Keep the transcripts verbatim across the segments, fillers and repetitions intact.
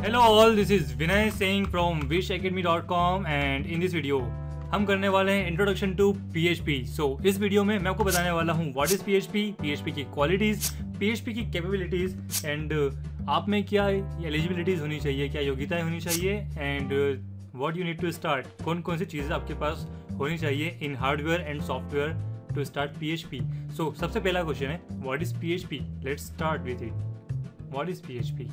Hello all, this is Vinay Singh from wish academy dot com and in this video हम करने वाले हैं introduction to P H P। So इस video में मैं आपको बताने वाला हूँ what is P H P, P H P की क्वालिटीज, P H P की कैपेबिलिटीज एंड आप में क्या एलिजिबिलिटीज होनी चाहिए, क्या योग्यताएं होनी चाहिए and what you need to start, कौन कौन सी चीज़ें आपके पास होनी चाहिए in hardware and software to start P H P। So सबसे पहला क्वेश्चन है what is P H P। Let's start with it. What is P H P?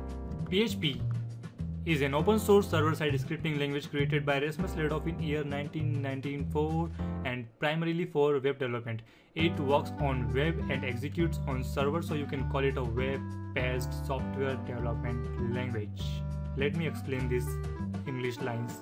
P H P is an open source server-side scripting language created by Rasmus Ladolf in year nineteen ninety-four and primarily for web development. It works on web and executes on server, so you can call it a web-based software development language. Let me explain these English lines.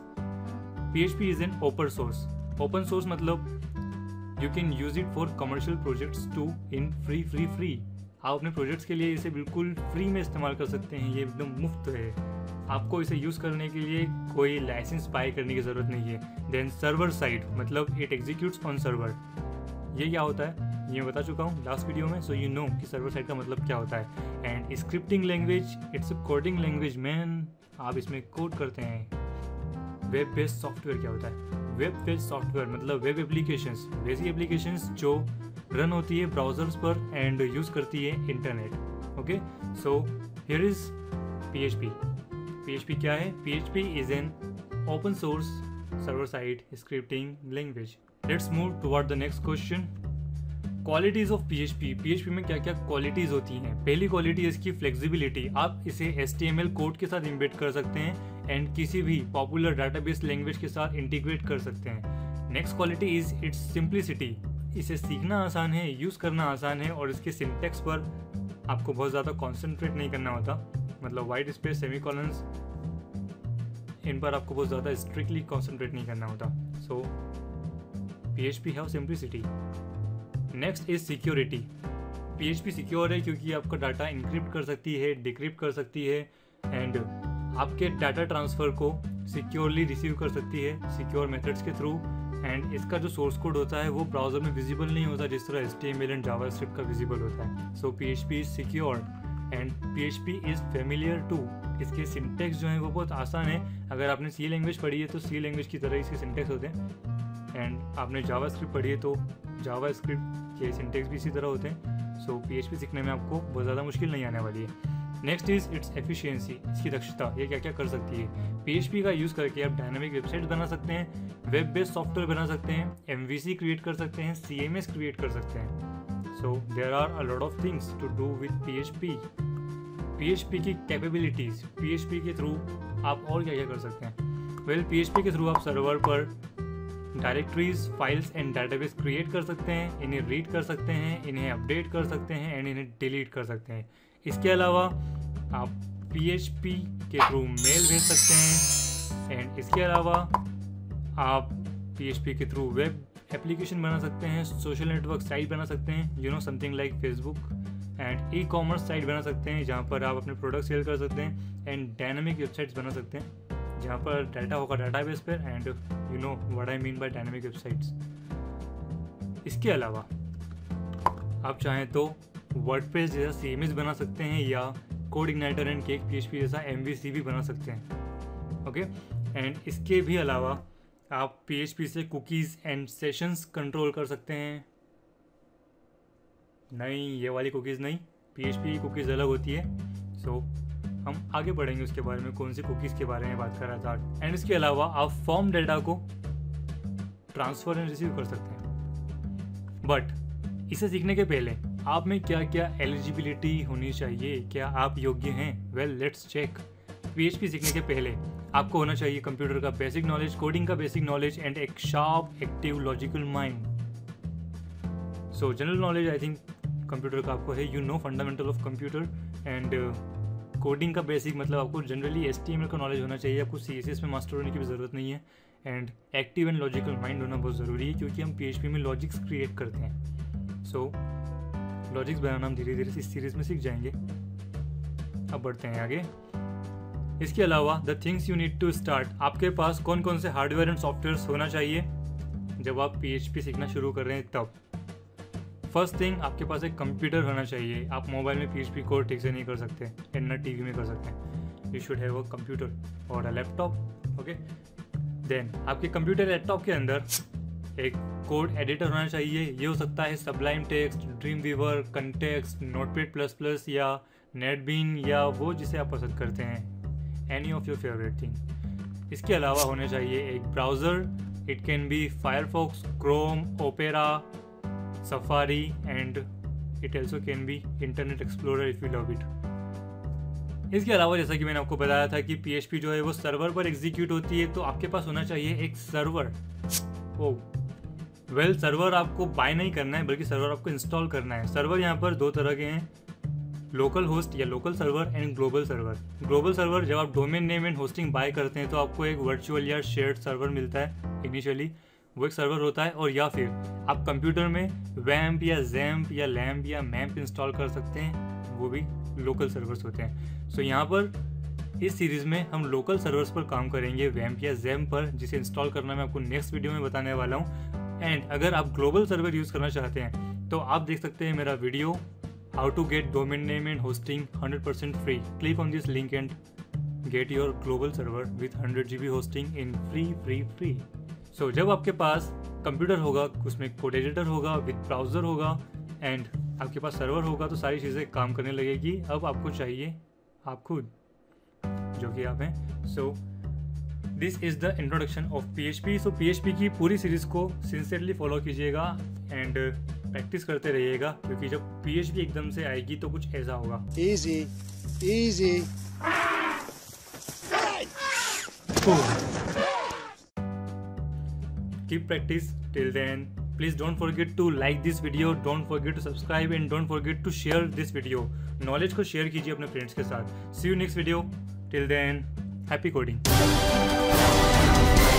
P H P is an open source. Open source मतलब you can use it for commercial projects too in free free free. आप अपने projects के लिए इसे बिल्कुल free में इस्तेमाल कर सकते हैं, ये एकदम मुफ्त है। आपको इसे यूज़ करने के लिए कोई लाइसेंस बाय करने की ज़रूरत नहीं है। देन सर्वर साइड मतलब इट एग्जीक्यूट्स ऑन सर्वर। ये क्या होता है ये मैं बता चुका हूँ लास्ट वीडियो में, सो यू नो कि सर्वर साइड का मतलब क्या होता है। And scripting language, it's a coding language man, आप इसमें कोड करते हैं। वेब बेस्ड सॉफ्टवेयर क्या होता है? वेब बेस्ड सॉफ्टवेयर मतलब वेब एप्लीकेशंस, वैसी एप्लीकेशंस जो रन होती है ब्राउजर्स पर एंड यूज़ करती है internet. Okay, so here is P H P। P H P क्या है? P H P is an open source server-side scripting language. Let's move toward the next question. Qualities of P H P. P H P में क्या क्या qualities होती हैं? पहली quality है इसकी फ्लेक्सिबिलिटी। आप इसे H T M L code के साथ इम्बेड कर सकते हैं एंड किसी भी पॉपुलर डाटाबेस लैंग्वेज के साथ इंटीग्रेट कर सकते हैं। Next quality is its simplicity. इसे सीखना आसान है, यूज़ करना आसान है और इसके सिंटैक्स पर आपको बहुत ज़्यादा कॉन्सेंट्रेट नहीं करना होता, मतलब वाइट स्पेस, सेमीकोलंस, इन पर आपको बहुत ज़्यादा स्ट्रिक्टली कॉन्सेंट्रेट नहीं करना होता। So P H P have simplicity. Next is security. P H P secure है क्योंकि आपका डाटा इनक्रिप्ट कर सकती है, डिक्रिप्ट कर सकती है एंड आपके डाटा ट्रांसफ़र को सिक्योरली रिसीव कर सकती है सिक्योर मेथड्स के थ्रू। एंड इसका जो सोर्स कोड होता है वो ब्राउज़र में विजिबल नहीं होता जिस तरह H T M L and JavaScript का विजिबल होता है। So P H P is secure and P H P is familiar to. इसके सिंटेक्स जो हैं वो बहुत आसान है। अगर आपने सी लैंग्वेज पढ़ी है तो सी लैंग्वेज की तरह इसके सिंटेक्स होते हैं एंड आपने जावास्क्रिप्ट पढ़ी है तो जावास्क्रिप्ट के सिंटेक्स भी इसी तरह होते हैं। सो P H P सीखने में आपको बहुत ज़्यादा मुश्किल नहीं आने वाली है। नेक्स्ट इज इट्स एफिशिएंसी, इसकी दक्षता। ये क्या क्या कर सकती है? P H P का यूज़ करके आप डायनामिक वेबसाइट बना सकते हैं, वेब बेस्ड सॉफ्टवेयर बना सकते हैं, M V C क्रिएट कर सकते हैं, C M S क्रिएट कर सकते हैं। So there are a lot of things to do with P H P। P H P की कैपेबिलिटीज़, P H P के थ्रू आप और क्या क्या कर सकते हैं? Well well, P H P के थ्रू आप सर्वर पर directories, files and database create कर सकते हैं, इन्हें रीड कर सकते हैं, इन्हें अपडेट कर सकते हैं एंड इन्हें डिलीट कर सकते हैं। इसके अलावा आप P H P के थ्रू मेल भेज सकते हैं एंड इसके अलावा आप P H P के थ्रू वेब एप्लीकेशन बना सकते हैं, सोशल नेटवर्क साइट बना सकते हैं, you know something like Facebook, and e commerce site बना सकते हैं जहाँ पर आप अपने प्रोडक्ट सेल कर सकते हैं एंड डायनामिक वेबसाइट्स बना सकते हैं जहाँ पर डाटा होगा डाटाबेस पर and you know what I mean by dynamic websites. इसके अलावा आप चाहें तो वर्डप्रेस जैसा C M S बना सकते हैं या CodeIgniter and cake P H P जैसा M V C भी बना सकते हैं। ओके, एंड इसके भी अलावा आप P H P से कुकीज़ एंड सेशंस कंट्रोल कर सकते हैं। नहीं, ये वाली कुकीज़ नहीं, P H P की कुकीज़ अलग होती है। सो so, हम आगे बढ़ेंगे उसके बारे में, कौन सी कुकीज़ के बारे में बात कर रहा था। एंड इसके अलावा आप फॉर्म डेटा को ट्रांसफ़र एंड रिसीव कर सकते हैं। बट इसे सीखने के पहले आप में क्या क्या एलिजिबिलिटी होनी चाहिए, क्या आप योग्य हैं? Well let's check. P H P सीखने के पहले आपको होना चाहिए कंप्यूटर का बेसिक नॉलेज, कोडिंग का बेसिक नॉलेज एंड एक sharp active logical mind. So general knowledge I think computer का आपको है, you know fundamental of computer and coding का बेसिक मतलब आपको generally H T M L का नॉलेज होना चाहिए, आपको C S S में मास्टर होने की भी ज़रूरत नहीं है। And active and logical mind होना बहुत ज़रूरी है क्योंकि हम P H P में लॉजिक्स क्रिएट करते हैं। सो so, लॉजिक्स बनाना हम धीरे धीरे इस सीरीज़ में सीख जाएंगे। अब बढ़ते हैं आगे। इसके अलावा the things you need to start, आपके पास कौन कौन से हार्डवेयर एंड सॉफ्टवेयर्स होना चाहिए जब आप P H P सीखना शुरू कर रहे हैं तब। फर्स्ट थिंग, आपके पास एक कंप्यूटर होना चाहिए। आप मोबाइल में P H P कोड ठीक से नहीं कर सकते एंड ना टीवी में कर सकते हैं। You should have a computer और अ लैपटॉप। ओके, देन आपके कंप्यूटर लैपटॉप के अंदर एक कोड एडिटर होना चाहिए। ये हो सकता है Sublime Text, Dreamweaver, context, Notepad plus plus या नेटबीन या वो जिसे आप पसंद करते हैं, any of your favourite thing. इसके अलावा होने चाहिए एक browser. It can be Firefox, Chrome, Opera, Safari and it also can be Internet Explorer if you love it. इसके अलावा जैसा कि मैंने आपको बताया था कि पीएचपी जो है वो सर्वर पर एग्जीक्यूट होती है, तो आपके पास होना चाहिए एक server. Oh well well, server आपको बाय नहीं करना है बल्कि सर्वर आपको इंस्टॉल करना है। सर्वर यहाँ पर दो तरह के हैं, लोकल होस्ट या local server and global server. Global server जब आप domain name and hosting buy करते हैं तो आपको एक वर्चुअल या शेयर्ड सर्वर मिलता है इनिशियली, वो एक सर्वर होता है। और या फिर आप कंप्यूटर में वैम्प या जैम्प या लैम्प या मैम्प इंस्टॉल कर सकते हैं, वो भी लोकल सर्वर्स होते हैं। सो so, यहाँ पर इस सीरीज़ में हम लोकल सर्वर्स पर काम करेंगे, वैम्प या जैम्प पर, जिसे इंस्टॉल करना मैं आपको नेक्स्ट वीडियो में बताने वाला हूँ। एंड अगर आप ग्लोबल सर्वर यूज़ करना चाहते हैं तो आप देख सकते हैं मेरा video how to get domain name and hosting hundred percent free. Click on this link and get your global server with hundred G B hosting in free free free. So जब आपके पास कंप्यूटर होगा, उसमें code editor होगा, with browser होगा and आपके पास server होगा, तो सारी चीज़ें काम करने लगेगी। अब आपको चाहिए आप खुद, जो कि आप हैं। So this is the introduction of PHP. So PHP की पूरी सीरीज़ को सिंसियरली फॉलो कीजिएगा एंड प्रैक्टिस करते रहिएगा, क्योंकि जब पीएचपी एकदम से आएगी तो कुछ ऐसा होगा। Easy, easy. Keep practice till then. Please don't forget to like this video, don't forget to subscribe and don't forget to share this video. Knowledge को शेयर कीजिए अपने फ्रेंड्स के साथ। See you next video. Till then, happy coding.